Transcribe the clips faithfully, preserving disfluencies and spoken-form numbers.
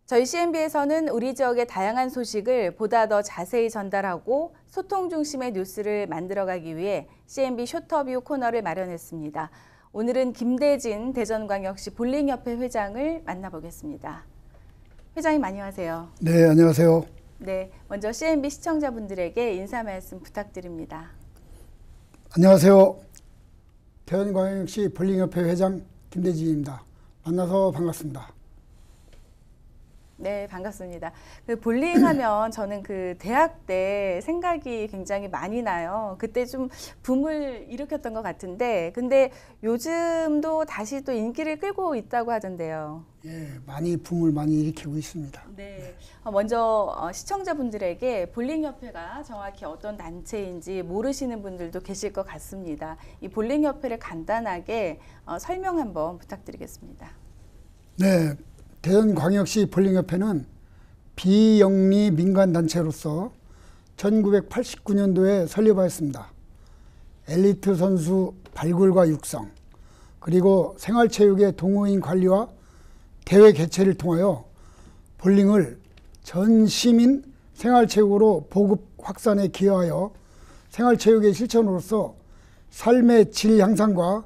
저희 씨엔비에서는 우리 지역의 다양한 소식을 보다 더 자세히 전달하고 소통 중심의 뉴스를 만들어가기 위해 씨엔비 쇼터뷰 코너를 마련했습니다. 오늘은 김대진 대전광역시 볼링협회 회장을 만나보겠습니다. 회장님 안녕하세요. 네, 안녕하세요. 네, 먼저 씨엔비 시청자분들에게 인사 말씀 부탁드립니다. 안녕하세요. 대전광역시 볼링협회 회장 김대진입니다. 만나서 반갑습니다. 네, 반갑습니다. 그 볼링 하면 저는 그 대학 때 생각이 굉장히 많이 나요. 그때 좀 붐을 일으켰던 것 같은데, 근데 요즘도 다시 또 인기를 끌고 있다고 하던데요. 예, 많이 붐을 많이 일으키고 있습니다. 네. 먼저 시청자분들에게 볼링협회가 정확히 어떤 단체인지 모르시는 분들도 계실 것 같습니다. 이 볼링협회를 간단하게 설명 한번 부탁드리겠습니다. 네. 대전광역시 볼링협회는 비영리 민간단체로서 천구백팔십구 년도에 설립하였습니다. 엘리트 선수 발굴과 육성, 그리고 생활체육의 동호인 관리와 대회 개최를 통하여 볼링을 전 시민 생활체육으로 보급 확산에 기여하여 생활체육의 실천으로서 삶의 질 향상과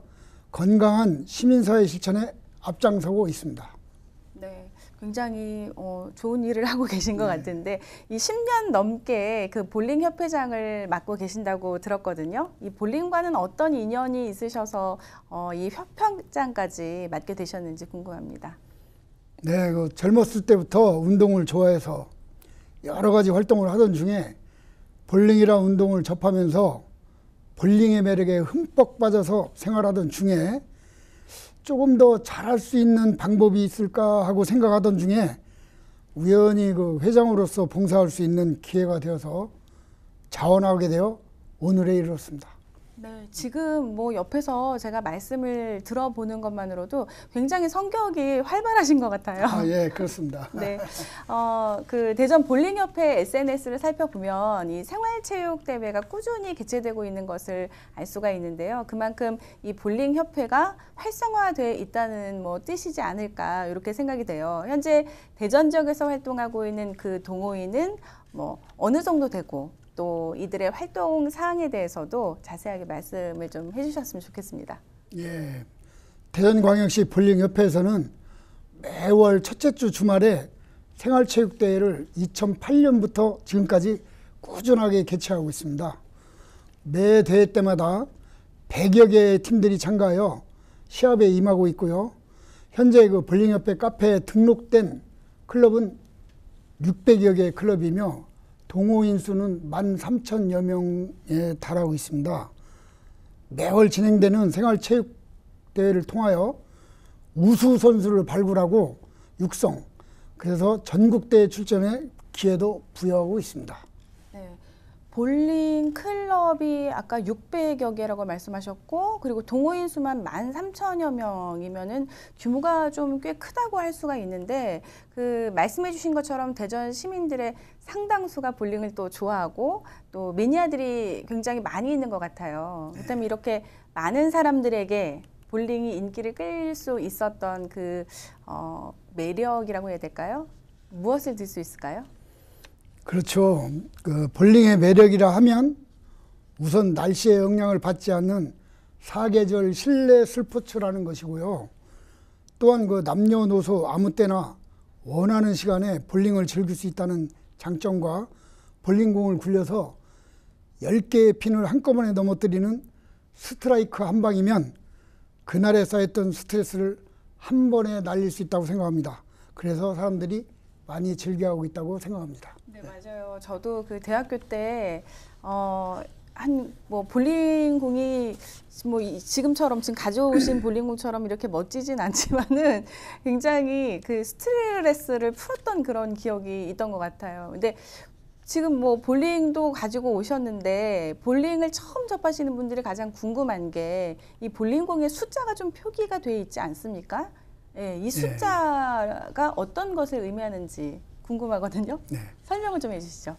건강한 시민사회 실천에 앞장서고 있습니다. 네, 굉장히 어, 좋은 일을 하고 계신 것 네. 같은데 이 십 년 넘게 그 볼링 협회장을 맡고 계신다고 들었거든요. 이 볼링과는 어떤 인연이 있으셔서 어, 이 협회장까지 맡게 되셨는지 궁금합니다. 네, 그 젊었을 때부터 운동을 좋아해서 여러 가지 활동을 하던 중에 볼링이라는 운동을 접하면서 볼링의 매력에 흠뻑 빠져서 생활하던 중에 조금 더 잘할 수 있는 방법이 있을까 하고 생각하던 중에 우연히 그 회장으로서 봉사할 수 있는 기회가 되어서 자원하게 되어 오늘에 이르렀습니다. 네, 지금 뭐 옆에서 제가 말씀을 들어보는 것만으로도 굉장히 성격이 활발하신 것 같아요. 아, 예, 그렇습니다. 네, 어, 그 대전 볼링협회 에스엔에스를 살펴보면 이 생활체육 대회가 꾸준히 개최되고 있는 것을 알 수가 있는데요. 그만큼 이 볼링협회가 활성화되어 있다는 뭐 뜻이지 않을까 이렇게 생각이 돼요. 현재 대전 지역에서 활동하고 있는 그 동호인은 뭐 어느 정도 되고 또 이들의 활동 사항에 대해서도 자세하게 말씀을 좀 해주셨으면 좋겠습니다. 예, 대전광역시 볼링협회에서는 매월 첫째 주 주말에 생활체육대회를 이천팔 년부터 지금까지 꾸준하게 개최하고 있습니다. 매 대회 때마다 백여 개의 팀들이 참가하여 시합에 임하고 있고요. 현재 그 볼링협회 카페에 등록된 클럽은 육백여 개의 클럽이며 동호인 수는 만 삼천여 명에 달하고 있습니다. 매월 진행되는 생활체육대회를 통하여 우수 선수를 발굴하고 육성, 그래서 전국대회 출전의 기회도 부여하고 있습니다. 네, 볼링 클럽이 아까 육백여 개라고 말씀하셨고, 그리고 동호인 수만 만 삼천여 명이면은 규모가 좀 꽤 크다고 할 수가 있는데, 그 말씀해 주신 것처럼 대전 시민들의 상당수가 볼링을 또 좋아하고 또 매니아들이 굉장히 많이 있는 것 같아요. 그렇다면 이렇게 많은 사람들에게 볼링이 인기를 끌 수 있었던 그 어, 매력이라고 해야 될까요? 무엇을 들 수 있을까요? 그렇죠. 그 볼링의 매력이라 하면 우선 날씨의 영향을 받지 않는 사계절 실내 스포츠라는 것이고요. 또한 그 남녀노소 아무 때나 원하는 시간에 볼링을 즐길 수 있다는 장점과 볼링공을 굴려서 열 개의 핀을 한꺼번에 넘어뜨리는 스트라이크 한 방이면 그날에 쌓였던 스트레스를 한 번에 날릴 수 있다고 생각합니다. 그래서 사람들이 많이 즐겨하고 있다고 생각합니다. 네, 맞아요. 저도 그 대학교 때 어, 한 뭐 볼링공이 뭐 지금처럼 지금 가져오신 볼링공처럼 이렇게 멋지진 않지만은 굉장히 그 스트레스를 풀었던 그런 기억이 있던 것 같아요. 근데 지금 뭐 볼링도 가지고 오셨는데 볼링을 처음 접하시는 분들이 가장 궁금한 게 이 볼링공의 숫자가 좀 표기가 돼 있지 않습니까? 예, 이 숫자가 네. 어떤 것을 의미하는지 궁금하거든요. 네. 설명을 좀 해주시죠.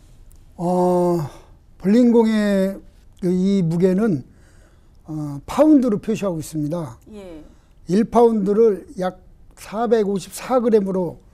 어, 볼링공의 이 무게는 어, 파운드로 표시하고 있습니다. 예. 일 파운드를 약 사백오십사 그램으로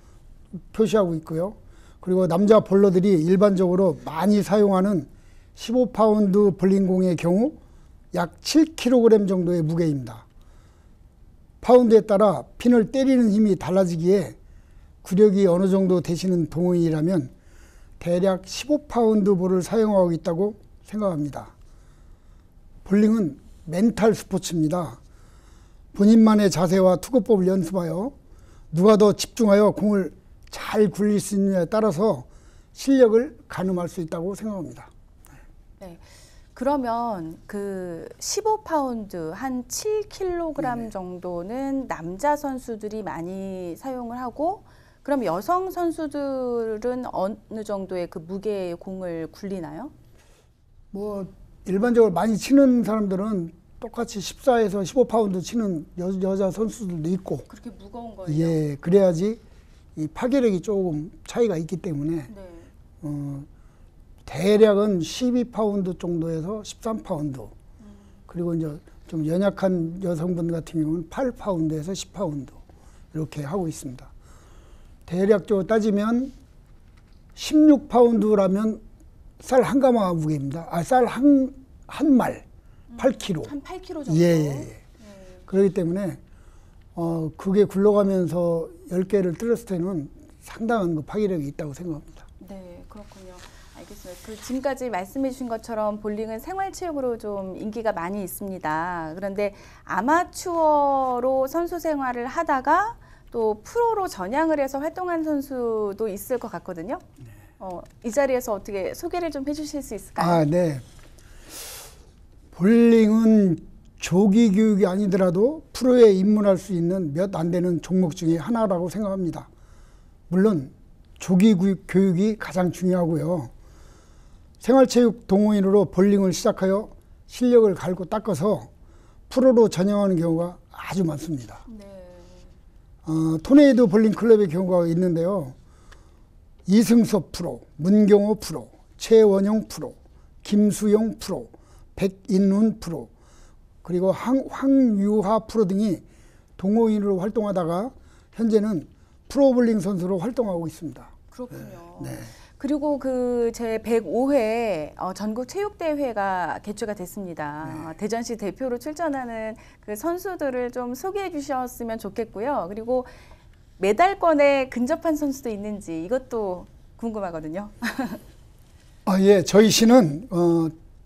표시하고 있고요. 그리고 남자 볼러들이 일반적으로 많이 사용하는 십오 파운드 볼링공의 경우 약 칠 킬로그램 정도의 무게입니다. 파운드에 따라 핀을 때리는 힘이 달라지기에 구력이 어느 정도 되시는 동호인이라면 대략 십오 파운드 볼을 사용하고 있다고 생각합니다. 볼링은 멘탈 스포츠입니다. 본인만의 자세와 투구법을 연습하여 누가 더 집중하여 공을 잘 굴릴 수 있느냐에 따라서 실력을 가늠할 수 있다고 생각합니다. 네. 그러면 그 십오 파운드 한 칠 킬로그램 네. 정도는 남자 선수들이 많이 사용을 하고, 그럼 여성 선수들은 어느 정도의 그 무게의 공을 굴리나요? 뭐 일반적으로 많이 치는 사람들은 똑같이 십사에서 십오 파운드 치는 여, 여자 선수들도 있고, 그렇게 무거운 거예요? 예, 그래야지 이 파괴력이 조금 차이가 있기 때문에 네. 어, 대략은 십이 파운드 정도에서 십삼 파운드, 음. 그리고 이제 좀 연약한 여성분 같은 경우는 팔 파운드에서 십 파운드 이렇게 하고 있습니다. 대략적으로 따지면 십육 파운드라면 쌀 한 가마 무게입니다. 아, 쌀 한, 한 말, 팔 킬로그램. 한 팔 킬로그램 정도? 예, 예, 예. 네. 그렇기 때문에, 어, 그게 굴러가면서 열 개를 뚫었을 때는 상당한 그 파괴력이 있다고 생각합니다. 네, 그렇군요. 알겠습니다. 그 지금까지 말씀해 주신 것처럼 볼링은 생활체육으로 좀 인기가 많이 있습니다. 그런데 아마추어로 선수 생활을 하다가 또 프로로 전향을 해서 활동한 선수도 있을 것 같거든요. 네. 어, 이 자리에서 어떻게 소개를 좀 해주실 수 있을까요? 아, 네. 볼링은 조기 교육이 아니더라도 프로에 입문할 수 있는 몇 안 되는 종목 중에 하나라고 생각합니다. 물론 조기 교육이 가장 중요하고요. 생활체육 동호인으로 볼링을 시작하여 실력을 갈고 닦아서 프로로 전향하는 경우가 아주 많습니다. 네. 어, 토네이도 볼링 클럽의 경우가 있는데요. 이승섭 프로, 문경호 프로, 최원영 프로, 김수영 프로, 백인훈 프로, 그리고 황, 황유하 프로 등이 동호인으로 활동하다가 현재는 프로볼링 선수로 활동하고 있습니다. 그렇군요. 네. 그리고 그 제 백오 회 어, 전국 체육대회가 개최가 됐습니다. 네. 대전시 대표로 출전하는 그 선수들을 좀 소개해 주셨으면 좋겠고요. 그리고 메달권에 근접한 선수도 있는지 이것도 궁금하거든요. 아, 예, 저희 시는 어,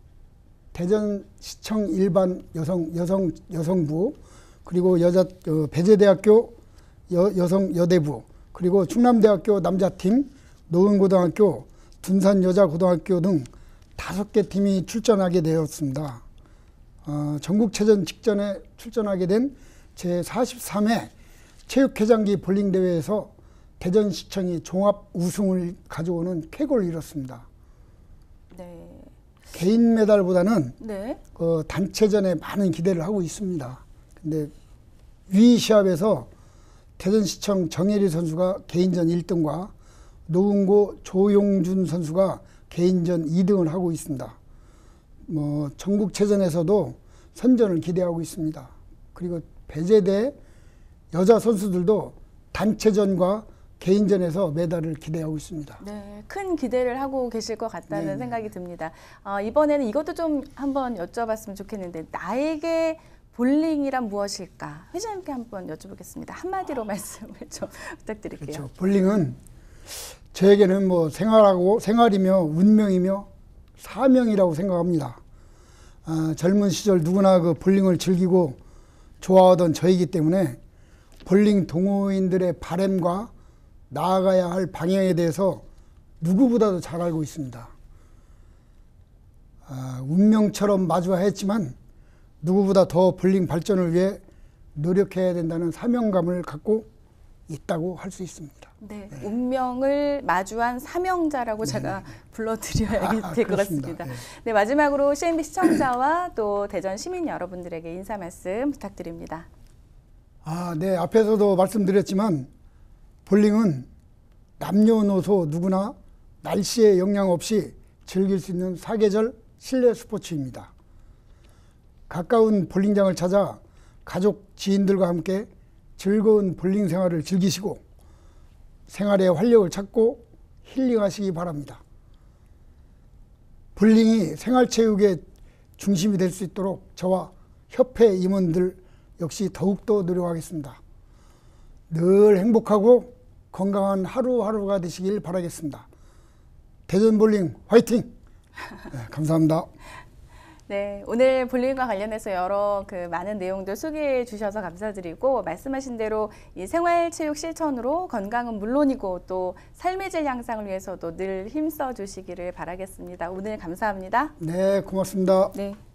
대전시청 일반 여성 여성 여성부, 그리고 여자 어, 배재대학교 여, 여성 여대부, 그리고 충남대학교 남자팀, 노은고등학교, 둔산여자고등학교 등 다섯 개 팀이 출전하게 되었습니다. 어, 전국체전 직전에 출전하게 된 제사십삼 회 체육회장기 볼링대회에서 대전시청이 종합 우승을 가져오는 쾌거를 이뤘습니다. 네. 개인 메달보다는 네. 그 단체전에 많은 기대를 하고 있습니다. 근데 위 시합에서 대전시청 정혜리 선수가 개인전 일 등과 노은고 조용준 선수가 개인전 이 등을 하고 있습니다. 뭐 전국체전에서도 선전을 기대하고 있습니다. 그리고 배재대 여자 선수들도 단체전과 개인전에서 메달을 기대하고 있습니다. 네, 큰 기대를 하고 계실 것 같다는 네. 생각이 듭니다. 어, 이번에는 이것도 좀 한번 여쭤봤으면 좋겠는데, 나에게 볼링이란 무엇일까? 회장님께 한번 여쭤보겠습니다. 한마디로 말씀을 좀 부탁드릴게요. 그렇죠. 볼링은 저에게는 뭐 생활하고 생활이며 운명이며 사명이라고 생각합니다. 아, 젊은 시절 누구나 그 볼링을 즐기고 좋아하던 저이기 때문에 볼링 동호인들의 바람과 나아가야 할 방향에 대해서 누구보다도 잘 알고 있습니다. 아, 운명처럼 마주했지만 누구보다 더 볼링 발전을 위해 노력해야 된다는 사명감을 갖고 있다고 할 수 있습니다. 네, 네. 운명을 마주한 사명자라고 네. 제가 불러드려야 아, 될 것 그렇습니다. 같습니다. 네. 네, 마지막으로 씨엔비 시청자와 또 대전 시민 여러분들에게 인사 말씀 부탁드립니다. 아, 네. 앞에서도 말씀드렸지만 볼링은 남녀노소 누구나 날씨에 영향 없이 즐길 수 있는 사계절 실내 스포츠입니다. 가까운 볼링장을 찾아 가족, 지인들과 함께 즐거운 볼링 생활을 즐기시고 생활의 활력을 찾고 힐링하시기 바랍니다. 볼링이 생활체육의 중심이 될 수 있도록 저와 협회 임원들 역시 더욱더 노력하겠습니다. 늘 행복하고 건강한 하루하루가 되시길 바라겠습니다. 대전볼링 화이팅! 네, 감사합니다. 네, 오늘 볼링과 관련해서 여러 그 많은 내용들 소개해 주셔서 감사드리고, 말씀하신 대로 이 생활체육 실천으로 건강은 물론이고 또 삶의 질 향상을 위해서도 늘 힘써 주시기를 바라겠습니다. 오늘 감사합니다. 네, 고맙습니다. 네.